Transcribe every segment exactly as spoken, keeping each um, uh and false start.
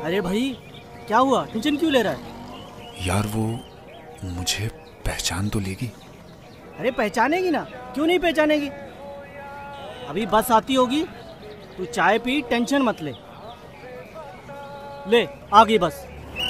अरे भाई क्या हुआ, टेंशन क्यों ले रहा है? यार वो मुझे पहचान तो लेगी। अरे पहचानेगी ना, क्यों नहीं पहचानेगी। अभी बस आती होगी, तू चाय पी, टेंशन मत ले। ले आ गई बस।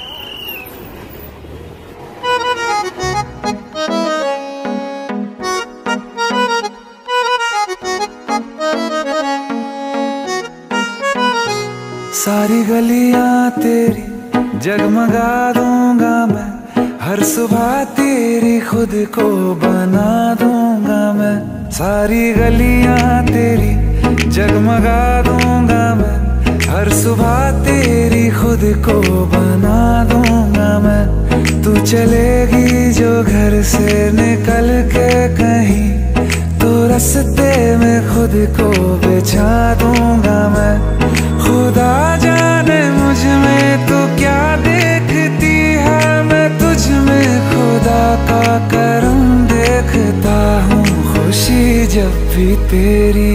सारी गलियां तेरी जगमगा दूंगा मैं, हर सुबह तेरी खुद को बना दूंगा मैं। सारी गलियां तेरी जगमगा दूंगा मैं, हर सुबह तेरी खुद को बना दूंगा मैं। तू चलेगी जो घर से निकल के कहीं, तो रास्ते में खुद को बिछा दूंगा मैं। खुदा जाने मुझ में तू क्या देखती है, मैं तुझ में खुदा का करम देखता हूँ। खुशी जब भी तेरी,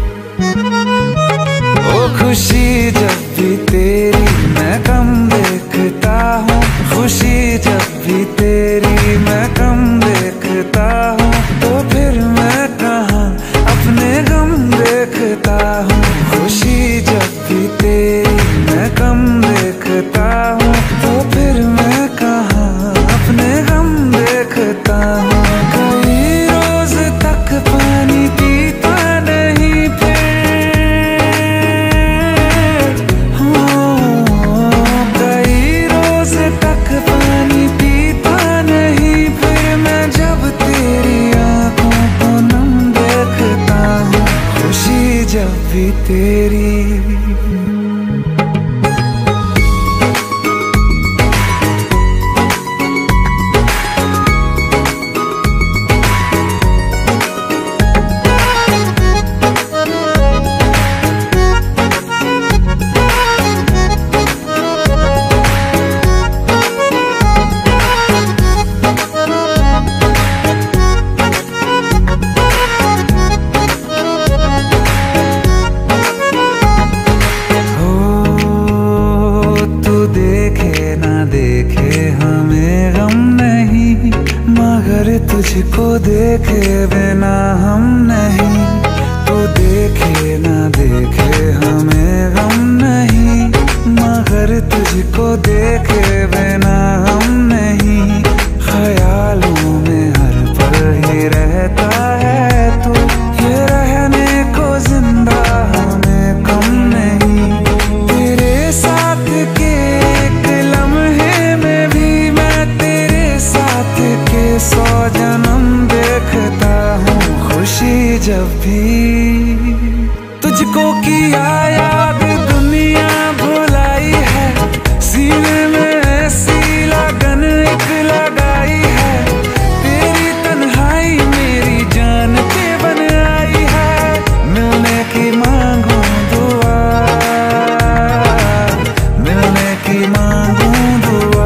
ओ खुशी जब भी तेरी मैं कम देखता हूँ। खुशी जब भी तेरी मैं कम देखता हूँ, तो फिर मैं कहाँ अपने गम देखता हूँ। खुशी जब भी तेरी मैं कम देखता हूँ, तो फिर मैं कहाँ अपने गम देखता हूँ। कई रोज तक पानी पीता नहीं फिर, हो कई रोज तक पानी पीता नहीं फिर, मैं जब तेरी आंखों को नम देखता हूँ। खुशी जब भी तेरी। तुझको देखे बिना हम नहीं, तू देखे ना देखे हमें गम नहीं। मगर तुझको देखे बिना हम नहीं, ख्यालों में हर पल ही रहता है तू। ये रहने को जिंदा हमें कम नहीं, तेरे साथ के एक लम्हे में भी मैं तेरे साथ के सौ जन्म देखता हूँ। खुशी जब भी तुझको किया याद दुनिया भुलाई है, सीने में ऐसी लगन एक लगाई है। तेरी तन्हाई मेरी जान पे बन आई है, मिलने की मांगू दुआ, मिलने की मांगू दुआ।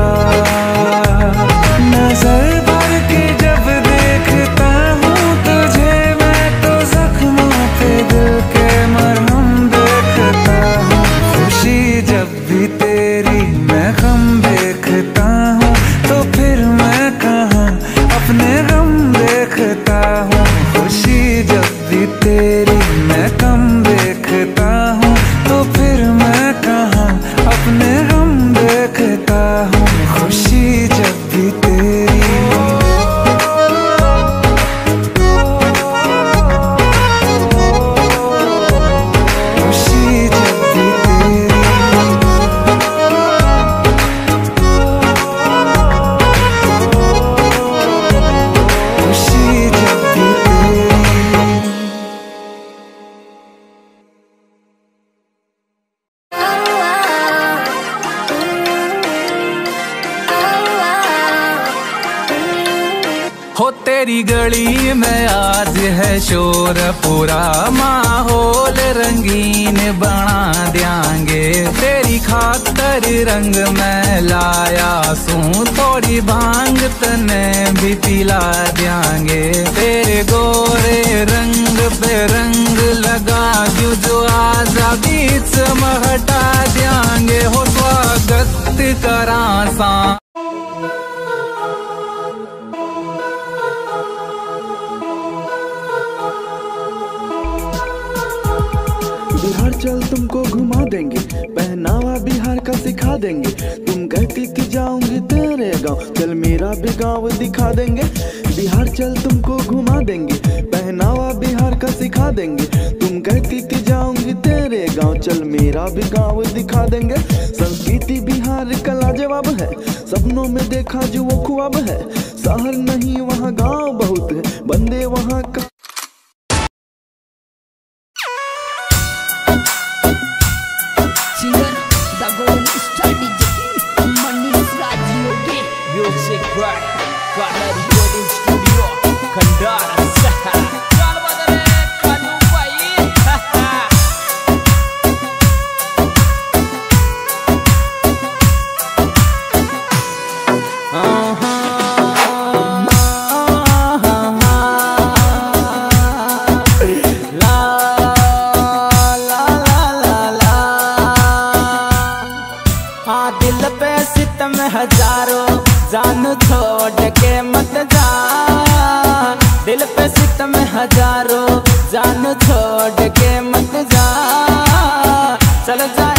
नजर भर के जब देखता हूँ तुझे, मैं तो जख्मों पे दिल के मरहम देखता हूँ। खुशी जब भी तेरी मैं गम देखता हूँ, तो फिर मैं कहाँ अपने गम देखता हूँ। खुशी जब भी तेरी मैं कम देखता हूँ, तो फिर मैं कहाँ अपने गम देखता हूँ। खुशी जब भी तेरी। खुशी जब भी तेरी। खुशी जब भी तेरी। हो तेरी गली में आज है शोर पूरा, माहौल रंगीन बना देंगे। तेरी खातर रंग में लाया सूं, थोड़ी भांग तने भी पिला देंगे। तेरे गोरे रंग पे रंग लगा जो जो आजादी से हटा देंगे। हो स्वागत वक्त करा सा। बिहार चल तुमको घुमा देंगे, पहनावा बिहार का सिखा देंगे। तुम कहती कि जाऊंगी तेरे गांव, चल मेरा भी गांव दिखा देंगे। बिहार चल तुमको घुमा देंगे, पहनावा बिहार का सिखा देंगे। तुम कहती कि जाऊंगी तेरे गांव, चल मेरा भी गांव दिखा देंगे। संस्कृति बिहार का लाजवाब है, सपनों में देखा जो वो ख्वाब है। शहर नहीं वहाँ गाँव बहुत है, बंदे वहाँ का। Music right, Ghana Recording Studio, Kandara Saha. Chal badale kanu pai, दिल पे सितम हजारों, जान छोड़ के मत जा। दिल पे सितम हजारों, जान छोड़ के मत जा। चल जा